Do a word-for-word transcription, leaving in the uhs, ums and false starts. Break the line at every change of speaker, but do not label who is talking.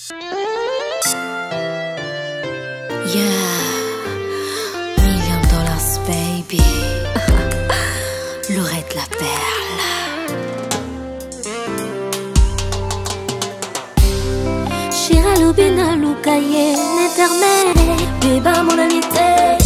Yeah, million dollars baby. Laurette la perle. Shira lubina lukaye neterme. Beba mon amitié.